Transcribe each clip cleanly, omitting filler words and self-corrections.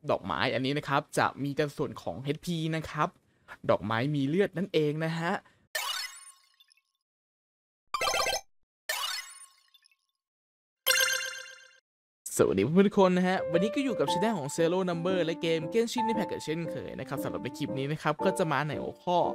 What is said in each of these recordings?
ดอกไม้อันนี้นะครับจะมีแต่ส่วนของ HP นะครับดอกไม้มีเลือดนั่นเองนะฮะสวัสดีเพื่อนๆทุกคนนะฮะวันนี้ก็อยู่กับช่องของ Zero Number และเกม Genshin Impact เช่นเคยนะครับสำหรับในคลิปนี้นะครับก็จะมาในหัวข้อ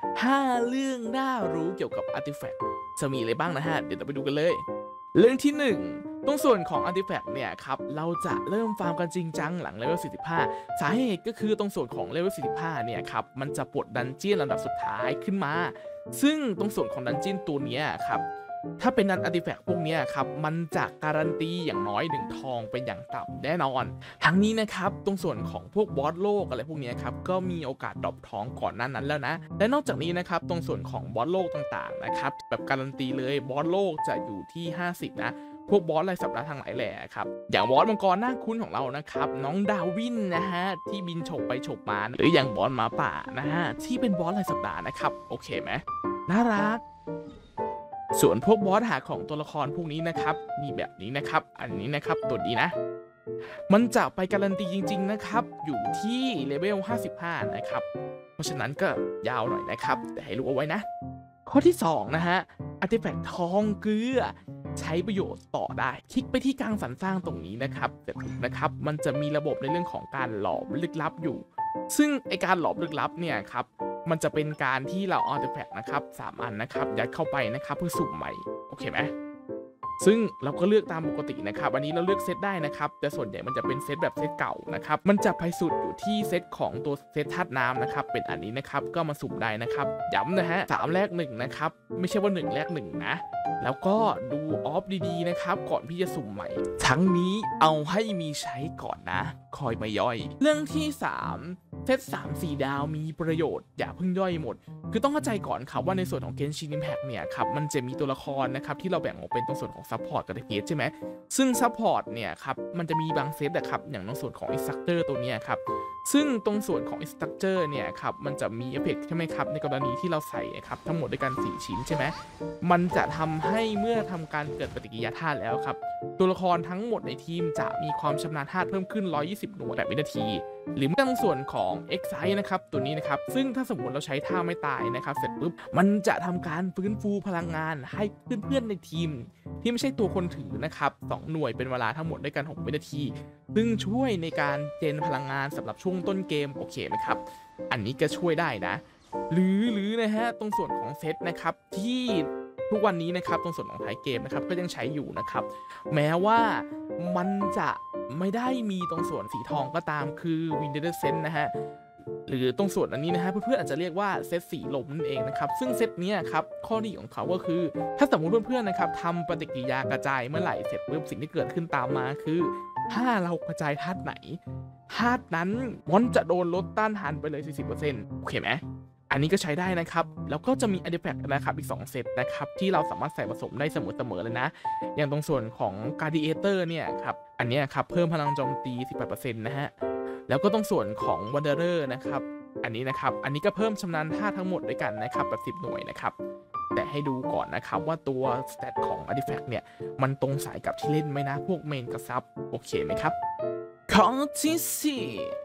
5 เรื่องน่ารู้เกี่ยวกับ Artifact จะมีอะไรบ้างนะฮะเดี๋ยวเราไปดูกันเลยเรื่องที่1ตรงส่วนของ Artifact เนี่ยครับเราจะเริ่มฟาร์มกันจริงจังหลังเลเวล45สาเหตุก็คือตรงส่วนของเลเวล45เนี่ยครับมันจะปลดดันเจี้ยนลำดับสุดท้ายขึ้นมาซึ่งตรงส่วนของดันเจี้ยนตัวนี้ครับถ้าเป็นนันอาร์ติแฟกต์พวกนี้ครับมันจะการันตีอย่างน้อย1 ทองเป็นอย่างต่ำแน่นอนทั้งนี้นะครับตรงส่วนของพวกบอสโลกอะไรพวกนี้ครับก็มีโอกาสดรอปทองก่อนหน้านั้นแล้วนะและนอกจากนี้นะครับตรงส่วนของบอสโลกต่างๆนะครับแบบการันตีเลยบอสโลกจะอยู่ที่50นะพวกบอสรายสัปดาห์ทางหลายแหล่ครับอย่างบอสมังกรหน้าคุ้นของเรานะครับน้องดาวินนะฮะที่บินฉกไปฉกมาหรืออย่างบอสหมาป่านะฮะที่เป็นบอสรายสัปดาห์นะครับโอเคไหมน่ารักส่วนพวกบอสหาของตัวละครพวกนี้นะครับมีแบบนี้นะครับอันนี้นะครับตัวนี้นะมันจะไปการันตีจริงๆนะครับอยู่ที่เลเวล55นะครับเพราะฉะนั้นก็ยาวหน่อยนะครับแต่ให้รู้เอาไว้นะข้อที่2นะฮะอาร์ติแฟกต์ทองเกลือใช้ประโยชน์ต่อได้คลิกไปที่กลางสรรสร้างตรงนี้นะครับเสร็จนะครับมันจะมีระบบในเรื่องของการหลอมลึกลับอยู่ซึ่งไอการหลอมลึกลับเนี่ยครับมันจะเป็นการที่เราเอาอาร์ติแฟกต์นะครับ3 อันนะครับยัดเข้าไปนะครับเพื่อสุ่มใหม่โอเคไหมซึ่งเราก็เลือกตามปกตินะครับอันนี้เราเลือกเซตได้นะครับแต่ส่วนใหญ่มันจะเป็นเซตแบบเซตเก่านะครับมันจะไปสุดอยู่ที่เซตของตัวเซตธาตุน้ำนะครับเป็นอันนี้นะครับก็มาสุ่มได้นะครับย้ำนะฮะ3 แลก 1นะครับไม่ใช่ว่า1 แลก 1นะแล้วก็ดูออฟดีๆนะครับก่อนที่จะสุ่มใหม่ทั้งนี้เอาให้มีใช้ก่อนนะคอยมาย่อยเรื่องที่3เซต3-4 ดาวมีประโยชน์อย่าเพิ่งย่อยหมดคือต้องเข้าใจก่อนครับว่าในส่วนของ Genshin Impact เนี่ยครับมันจะมีตัวละครนะครับที่เราแบ่งออกเป็นตรงส่วนของซัพพอร์ตกับ DPS ใช่ไหมซึ่งซัพพอร์ตเนี่ยครับมันจะมีบางเซตนะครับอย่างในส่วนของ Instructor ตัวนี้ครับซึ่งตรงส่วนของ Instructor เนี่ยครับมันจะมีเอฟเฟกต์ใช่ไหมครับในกรณีที่เราใส่ครับทั้งหมดด้วยกัน4 ชิ้นใช่ไหมมันจะทำให้เมื่อทำการเกิดปฏิกิริยาธาตุแล้วครับตัวละครทั้งหมดในทีมจะมีความชำนาญธาตุเพิ่มขึ้น120 หน่วยแบบวินาทีหรือตรงส่วนของ Excite นะครับตัวนี้นะครับซึ่งถ้าสมมติเราใช้ท่าไม่ตายนะครับเสร็จปุ๊บมันจะทำการฟื้นฟูพลังงานให้เพื่อนๆในทีมที่ไม่ใช่ตัวคนถือนะครับ2 หน่วยเป็นเวลาทั้งหมดด้วยกัน6 วินาทีซึ่งช่วยในการเจนพลังงานสำหรับช่วงต้นเกมโอเคไหมครับอันนี้ก็ช่วยได้นะหรือนะฮะตรงส่วนของเซตนะครับที่ทุกวันนี้นะครับตรงส่วนของท้ายเกมนะครับก็ยังใช้อยู่นะครับแม้ว่ามันจะไม่ได้มีตรงส่วนสีทองก็ตามคือ Wind Sense นะฮะหรือตรงส่วนอันนี้นะฮะเพื่อนๆอาจจะเรียกว่าเซตสีลมนั่นเองนะครับซึ่งเซตนี้ครับข้อดีของเขาก็คือถ้าสมมติเพื่อนๆนะครับทำปฏิกิริยากระจายเมื่อไหร่เสร็จปุ๊บสิ่งที่เกิดขึ้นตามมาคือถ้าเรากระจายธาตุไหนธาตุนั้นมันจะโดนลดต้านทานไปเลย 40% โอเคไหมอันนี้ก็ใช้ได้นะครับแล้วก็จะมี Artifact นะครับอีก2 เซตนะครับที่เราสามารถใส่ผสมได้เสมอเลยนะอย่างตรงส่วนของ Gladiator เนี่ยครับอันนี้ครับเพิ่มพลังโจมตี 18% นะฮะแล้วก็ตรงส่วนของ Wanderer นะครับอันนี้ก็เพิ่มชำนาญท่าทั้งหมดด้วยกันนะครับแบบ10 หน่วยนะครับแต่ให้ดูก่อนนะครับว่าตัวสเตตของ Artifact เนี่ยมันตรงสายกับที่เล่นไหมนะพวกเมนกับซับโอเคไหมครับของที่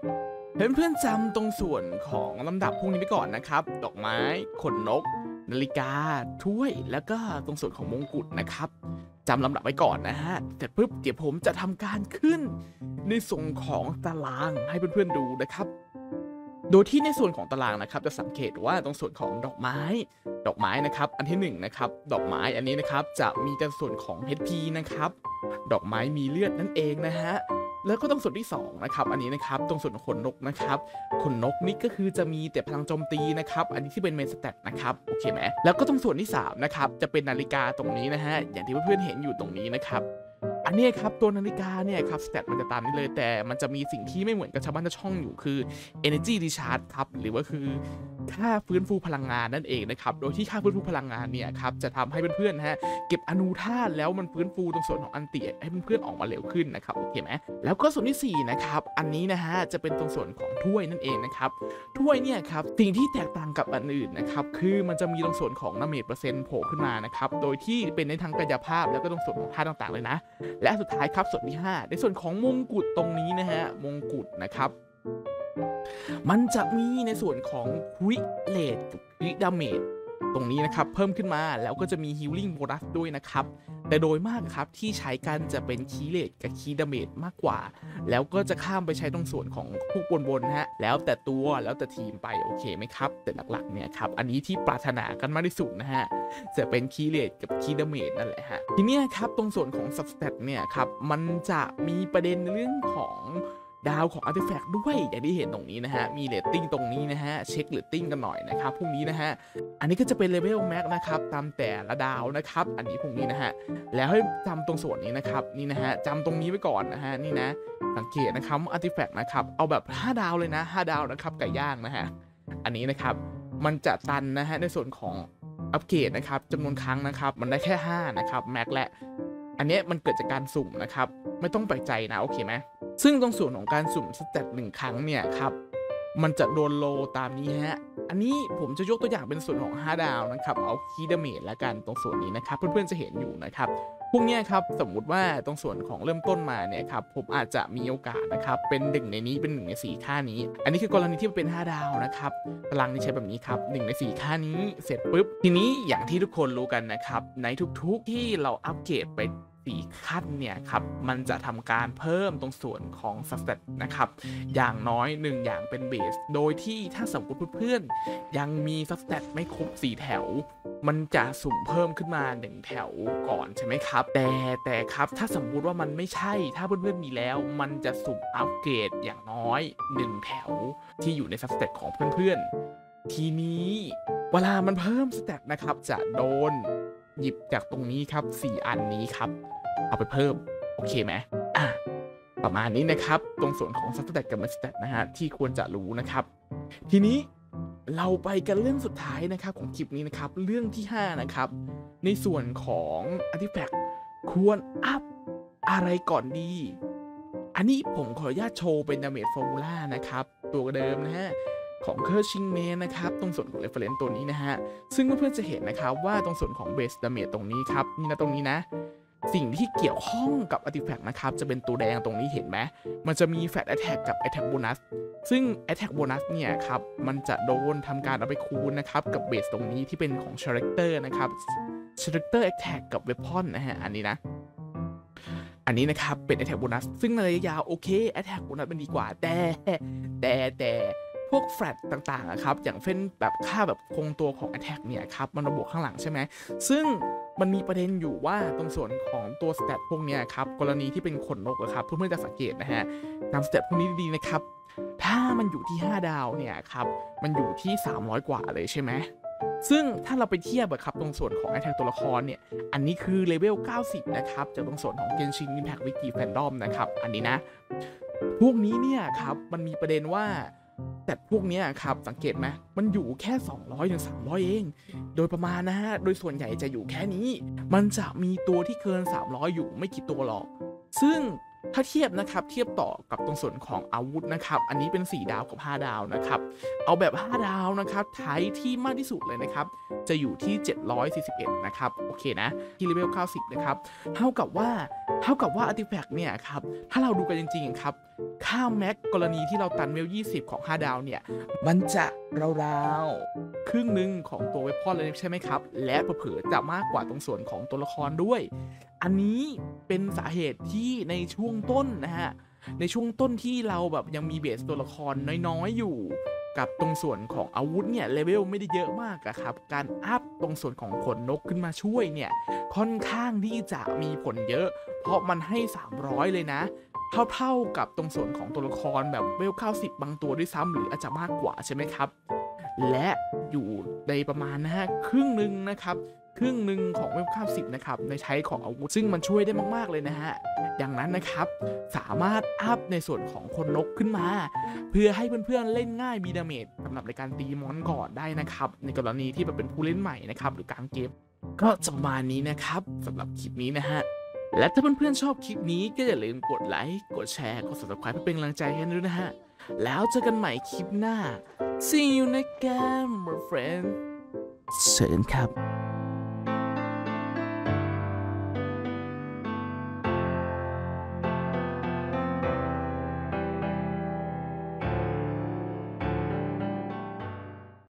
4เพื่อนๆจำตรงส่วนของลำดับพวกนี้ไปก่อนนะครับดอกไม้ขนนกนาฬิกาถ้วยแล้วก็ตรงส่วนของมงกุฎนะครับจำลำดับไว้ก่อนนะฮะแต่ปุ๊บเดี๋ยวผมจะทำการขึ้นในส่วนของตารางให้เพื่อนๆดูนะครับโดยที่ในส่วนของตารางนะครับจะสังเกตว่าตรงส่วนของดอกไม้นะครับอันที่1นะครับดอกไม้อันนี้นะครับจะมีแต่ส่วนของ HP นะครับดอกไม้มีเลือดนั่นเองนะฮะแล้วก็ตรงส่วนที่2นะครับอันนี้นะครับตรงส่วนของขนนกนะครับขนนกนี่ก็คือจะมีแต่พลังโจมตีนะครับอันนี้ที่เป็นเมนสแตทนะครับโอเคไหมแล้วก็ตรงส่วนที่3นะครับจะเป็นนาฬิกาตรงนี้นะฮะอย่างที่เพื่อนๆเห็นอยู่ตรงนี้นะครับอันนี้ครับตัวนาฬิกาเนี่ยครับสแตทมันจะตามนี้เลยแต่มันจะมีสิ่งที่ไม่เหมือนกับชาวบ้านชาวช่องอยู่คือ Energy Recharge ครับหรือว่าคือค่าฟื้นฟูพลังงานนั่นเองนะครับโดยที่ค่าฟื้นฟูพลังงานเนี่ยครับจะทำให้เพื่อนๆนะฮะเก็บอนูธาตุแล้วมันฟื้นฟูตรงส่วนของอันติให้เพื่อนๆออกมาเร็วขึ้นนะครับโอเคไหมแล้วก็ส่วนที่4นะครับอันนี้นะฮะจะเป็นตรงส่วนของถ้วยนั่นเองนะครับถ้วยเนี่ยครับสิ่งที่แตกต่างกับอันอื่นนะครับคือมันจะมีตรงส่วนของดาเมจเปอร์เซ็นต์โผล่ขึ้นมานะครับโดยที่เป็นในทางกายภาพแล้วก็ตรงส่วนของธาตุต่างๆเลยนะและสุดท้ายครับส่วนที่5ในส่วนของมงกุฎตรงนี้นะฮะมงกุฎนะครับมันจะมีในส่วนของ Quick Rate กับ Quick Damage ตรงนี้นะครับเพิ่มขึ้นมาแล้วก็จะมี Healing Bonus ด้วยนะครับแต่โดยมากครับที่ใช้กันจะเป็น Key Rate กับ Key Damage มากกว่าแล้วก็จะข้ามไปใช้ตรงส่วนของพวกบนๆฮะแล้วแต่ตัวแล้วแต่ทีมไปโอเคไหมครับแต่หลักๆเนี่ยครับอันนี้ที่ปรารถนากันมากที่สุดนะฮะจะเป็น Key Rate กับ Key Damage นั่นแหละฮะทีนี้ครับตรงส่วนของ Substat เนี่ยครับมันจะมีประเด็นเรื่องของดาวของอาร์ติแฟกต์ด้วยอย่างที่เห็นตรงนี้นะฮะมีเรตติ้งตรงนี้นะฮะเช็คเรตติ้งกันหน่อยนะครับพวกนี้นะฮะอันนี้ก็จะเป็นเลเวลแม็กนะครับตามแต่ละดาวนะครับอันนี้พวกนี้นะฮะแล้วให้จำตรงส่วนนี้นะครับนี่นะฮะจำตรงนี้ไว้ก่อนนะฮะนี่นะสังเกตนะครับอาร์ติแฟกต์นะครับเอาแบบ5ดาวเลยนะ5ดาวนะครับไก่ย่างนะฮะอันนี้นะครับมันจะตันนะฮะในส่วนของอัปเกรดนะครับจำนวนครั้งนะครับมันได้แค่5นะครับแม็กและอันนี้มันเกิดจากการสุ่มนะครับไม่ต้องแปลกใจนะโอเคไหมซึ่งตรงส่วนของการสุ่มสเตต1 ครั้งเนี่ยครับมันจะโดนโลตามนี้ฮะอันนี้ผมจะยกตัวอย่างเป็นส่วนของ5ดาวนะครับเอาคีย์ดาเมจละกันตรงส่วนนี้นะครับเพื่อนๆจะเห็นอยู่นะครับพวกนี้ครับสมมุติว่าตรงส่วนของเริ่มต้นมาเนี่ยครับผมอาจจะมีโอกาสนะครับเป็น1ในนี้เป็น1ใน4ค่านี้อันนี้คือกรณีที่เป็น5ดาวนะครับพลังที่ใช้แบบนี้ครับ1ใน4ค่านี้เสร็จปุ๊บทีนี้อย่างที่ทุกคนรู้กันนะครับในทุกๆที่เราอัปเกรดไป4ขั้นเนี่ยครับมันจะทำการเพิ่มตรงส่วนของ Substat นะครับอย่างน้อย1อย่างเป็นเบสโดยที่ถ้าสมมติเพื่อนๆยังมี Substat ไม่ครบ4แถวมันจะสุ่มเพิ่มขึ้นมา1แถวก่อนใช่ไหมครับแต่ครับถ้าสมมุติว่ามันไม่ใช่ถ้าเพื่อนๆมีแล้วมันจะสุ่มอัปเกรดอย่างน้อย1แถวที่อยู่ใน Substat ของเพื่อนๆทีนี้เวลามันเพิ่มสแตทนะครับจะโดนหยิบจากตรงนี้ครับ4อันนี้ครับเอาไปเพิ่มโอเคไหมประมาณนี้นะครับตรงส่วนของสแตทกับสแตทนะฮะที่ควรจะรู้นะครับทีนี้เราไปกันเรื่องสุดท้ายนะครับของคลิปนี้นะครับเรื่องที่5นะครับในส่วนของอาร์ติแฟกต์ควรอัพอะไรก่อนดีอันนี้ผมขออนุญาตโชว์เป็น Damage Formula นะครับตัวเดิมนะฮะของเคอร์ชิงเมนนะครับตรงส่วนของ reference ตัวนี้นะฮะซึ่งเพื่อนๆจะเห็นนะครับว่าตรงส่วนของ base damage ตรงนี้ครับนี่นะตรงนี้นะสิ่งที่เกี่ยวข้องกับ artifact นะครับจะเป็นตัวแดงตรงนี้เห็นไหมมันจะมี fat attack กับ attack bonus ซึ่ง attack bonus เนี่ยครับมันจะโดนทำการเอาไปคูณนะครับกับ base ตรงนี้ที่เป็นของ character นะครับ character attack กับ weapon นะฮะอันนี้นะครับเป็น attack bonus ซึ่งในระยะยาวโอเค attack bonus เป็นดีกว่าแต่พวกแฟลตต่างๆครับอย่างเช่นแบบค่าแบบคงตัวของ attack เนี่ยครับมันระบวกข้างหลังใช่ไหมซึ่งมันมีประเด็นอยู่ว่าตรงส่วนของตัวสเตตพวกเนี้ยครับกรณีที่เป็นขนนกครับเพื่อนๆจะสังเกตนะฮะตามสเตตพวกนี้ดีๆนะครับถ้ามันอยู่ที่5ดาวเนี่ยครับมันอยู่ที่300กว่าเลยใช่ไหมซึ่งถ้าเราไปเทียบครับตรงส่วนของ attack ตัวละครเนี่ยอันนี้คือเลเวล90นะครับจากตรงส่วนของ Genshin Impact Wiki Fandom นะครับอันนี้นะพวกนี้เนี่ยครับมันมีประเด็นว่าแต่พวกนี้ครับสังเกตไหมมันอยู่แค่200 ถึง 300เองโดยประมาณนะฮะโดยส่วนใหญ่จะอยู่แค่นี้มันจะมีตัวที่เกิน300อยู่ไม่กี่ตัวหรอกซึ่งถ้าเทียบนะครับเทียบต่อกับตรงส่วนของอาวุธนะครับอันนี้เป็น4ดาวกับ5ดาวนะครับเอาแบบ5ดาวนะครับไทยที่มากที่สุดเลยนะครับจะอยู่ที่741นะครับโอเคนะที่เลเวล90นะครับเท่ากับว่าอาร์ติแฟกต์เนี่ยครับถ้าเราดูกันจริงๆครับค่าแม็กกรณีที่เราตันเวล20ของ5ดาวเนี่ยมันจะราวๆครึ่งหนึ่งของตัวเวพอนเลยใช่ไหมครับและเผลอๆจะมากกว่าตรงส่วนของตัวละครด้วยอันนี้เป็นสาเหตุที่ในช่วงต้นนะฮะในช่วงต้นที่เราแบบยังมีเบสตัวละครน้อยๆอยู่กับตรงส่วนของอาวุธเนี่ยเลเวลไม่ได้เยอะมากอะครับการอัพตรงส่วนของขนนกขึ้นมาช่วยเนี่ยค่อนข้างที่จะมีผลเยอะเพราะมันให้300เลยนะเท่ากับตรงส่วนของตัวละครแบบเวล90บางตัวด้วยซ้ำหรืออาจจะมากกว่าใช่ไหมครับและอยู่ในประมาณนะฮะครึ่งหนึ่งนะครับครึ่งหนึ่งของเวล90นะครับในใช้ของอาวุธซึ่งมันช่วยได้มากๆเลยนะฮะดังนั้นนะครับสามารถอัพในส่วนของคนนกขึ้นมาเพื่อให้เพื่อนๆเล่นง่ายมีดาเมจสำหรับในการตีมอนก่อนได้นะครับในกรณีที่แบบเป็นผู้เล่นใหม่นะครับหรือกลางเกมก็จะประมาณนี้นะครับสำหรับคลิปนี้นะฮะและถ้าเพื่อนๆชอบคลิปนี้ก็อย่าลืมกดไลค์กดแชร์กด Subscribe เพื่อเป็นกำลังใจให้ด้วยนะฮะแล้วเจอกันใหม่คลิปหน้า See you next time my friend เชิญครับ